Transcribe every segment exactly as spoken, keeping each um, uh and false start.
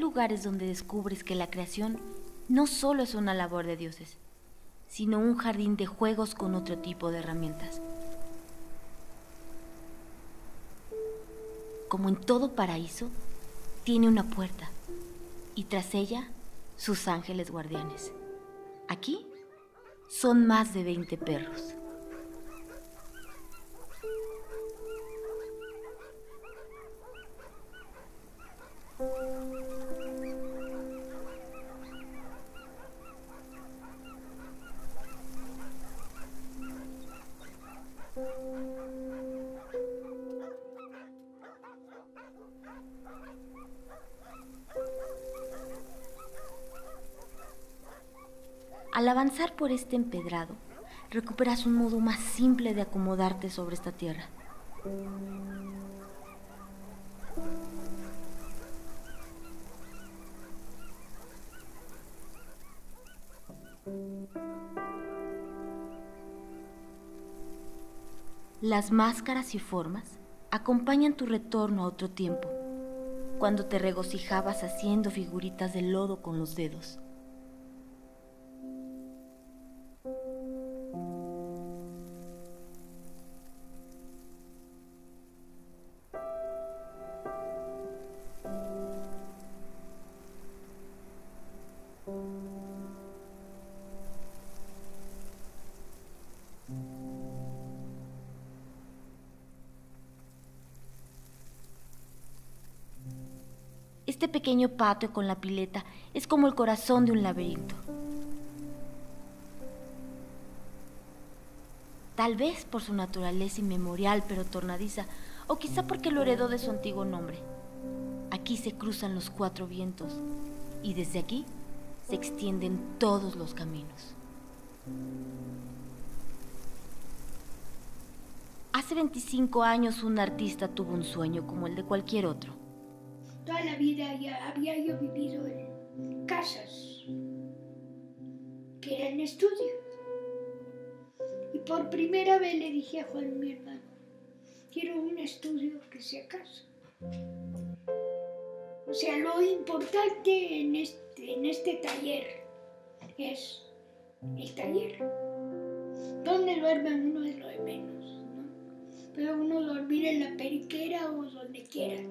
lugares donde descubres que la creación no solo es una labor de dioses, sino un jardín de juegos con otro tipo de herramientas. Como en todo paraíso, tiene una puerta y tras ella sus ángeles guardianes. Aquí son más de veinte perros. Al avanzar por este empedrado, recuperas un modo más simple de acomodarte sobre esta tierra. Las máscaras y formas acompañan tu retorno a otro tiempo, cuando te regocijabas haciendo figuritas de lodo con los dedos. Este pequeño patio con la pileta es como el corazón de un laberinto. Tal vez por su naturaleza inmemorial pero tornadiza, o quizá porque lo heredó de su antiguo nombre. Aquí se cruzan los cuatro vientos y desde aquí se extienden todos los caminos. Hace veinticinco años un artista tuvo un sueño como el de cualquier otro. Toda la vida ya había yo vivido en casas que eran estudios. Y por primera vez le dije a Juan, mi hermano, quiero un estudio que sea casa. O sea, lo importante en este, en este taller es el taller. Donde duerme uno es lo de menos, ¿no? Pero uno dormir en la periquera o donde quiera.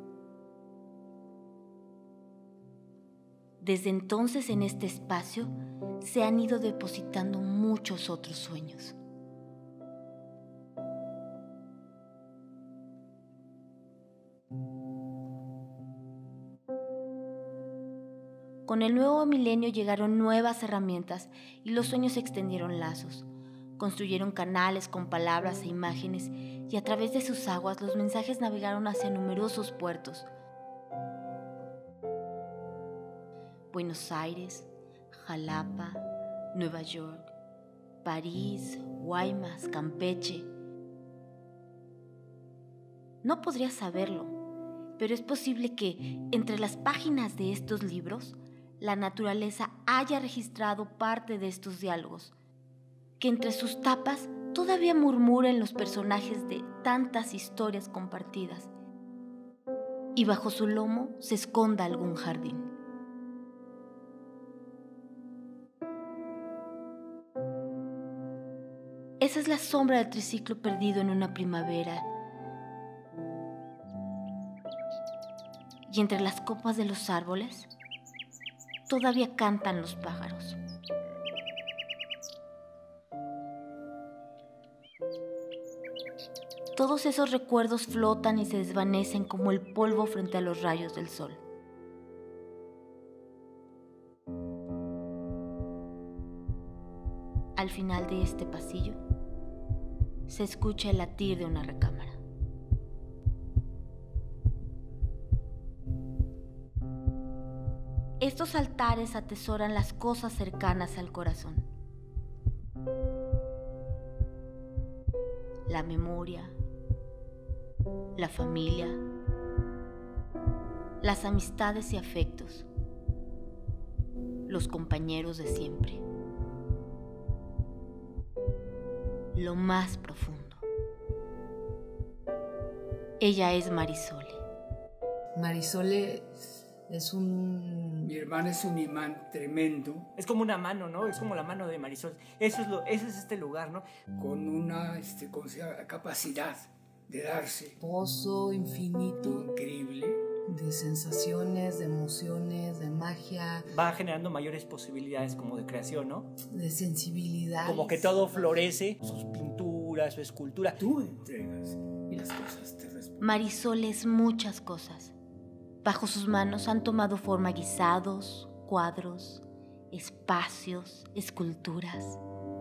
Desde entonces en este espacio se han ido depositando muchos otros sueños. Con el nuevo milenio llegaron nuevas herramientas y los sueños extendieron lazos. Construyeron canales con palabras e imágenes y a través de sus aguas los mensajes navegaron hacia numerosos puertos. Buenos Aires, Jalapa, Nueva York, París, Guaymas, Campeche. No podría saberlo, pero es posible que entre las páginas de estos libros la naturaleza haya registrado parte de estos diálogos, que entre sus tapas todavía murmuren los personajes de tantas historias compartidas y bajo su lomo se esconda algún jardín. Esa es la sombra del triciclo perdido en una primavera. Y entre las copas de los árboles todavía cantan los pájaros. Todos esos recuerdos flotan y se desvanecen como el polvo frente a los rayos del sol. Al final de este pasillo se escucha el latir de una recámara. Estos altares atesoran las cosas cercanas al corazón. La memoria, la familia, las amistades y afectos, los compañeros de siempre. Lo más profundo. Ella es Marisole. Marisole Es un... Mi hermana es un imán tremendo. Es como una mano, ¿no? Es como la mano de Marisol. Eso es, lo, eso es este lugar, ¿no? Con una este, con capacidad de darse. Pozo infinito. Increíble. De sensaciones, de emociones, de magia. Va generando mayores posibilidades como de creación, ¿no? De sensibilidad. Como que todo florece, sus pinturas, su escultura. Tú entregas y las cosas te responden. Marisol es muchas cosas. Bajo sus manos han tomado forma guisados, cuadros, espacios, esculturas.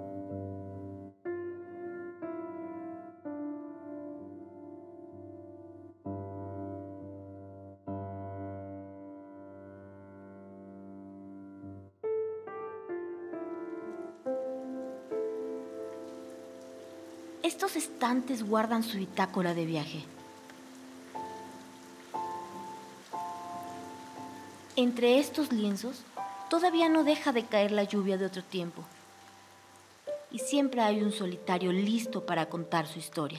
Estos estantes guardan su bitácora de viaje. Entre estos lienzos todavía no deja de caer la lluvia de otro tiempo. Y siempre hay un solitario listo para contar su historia.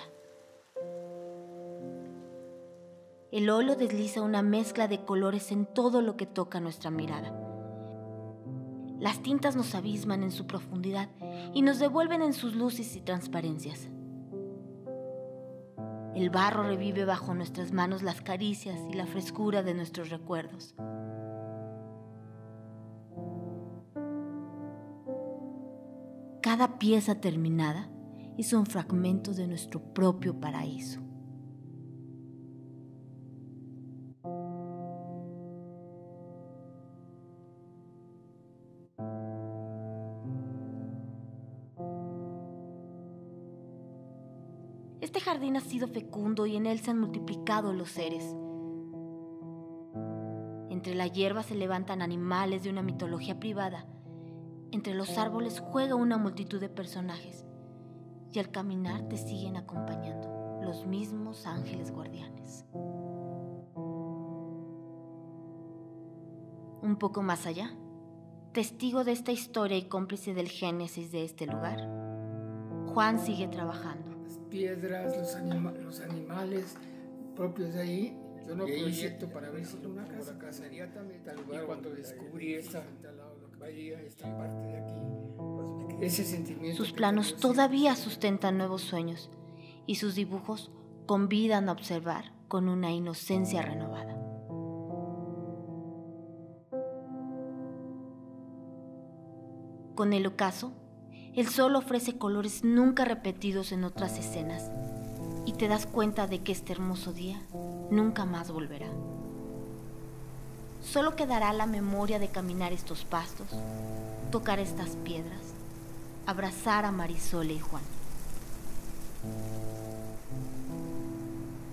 El óleo desliza una mezcla de colores en todo lo que toca nuestra mirada. Las tintas nos abisman en su profundidad y nos devuelven en sus luces y transparencias. El barro revive bajo nuestras manos las caricias y la frescura de nuestros recuerdos. Cada pieza terminada es un fragmento de nuestro propio paraíso. Este jardín ha sido fecundo y en él se han multiplicado los seres. Entre la hierba se levantan animales de una mitología privada. Entre los árboles juega una multitud de personajes. Y al caminar te siguen acompañando los mismos ángeles guardianes. Un poco más allá, testigo de esta historia y cómplice del génesis de este lugar, Juan sigue trabajando. Las piedras, los, anima los animales propios de ahí. Yo no proyecto para ver si una casa, una casa inmediatamente tal lugar. Y cuando descubrí esta, esta parte de aquí, pues ese sentimiento. Sus planos todavía sustentan nuevos sueños y sus dibujos convidan a observar con una inocencia renovada. Con el ocaso, el sol ofrece colores nunca repetidos en otras escenas y te das cuenta de que este hermoso día nunca más volverá. Solo quedará la memoria de caminar estos pastos, tocar estas piedras, abrazar a Marisol y Juan.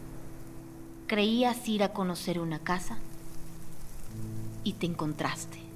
Creías ir a conocer una casa y te encontraste.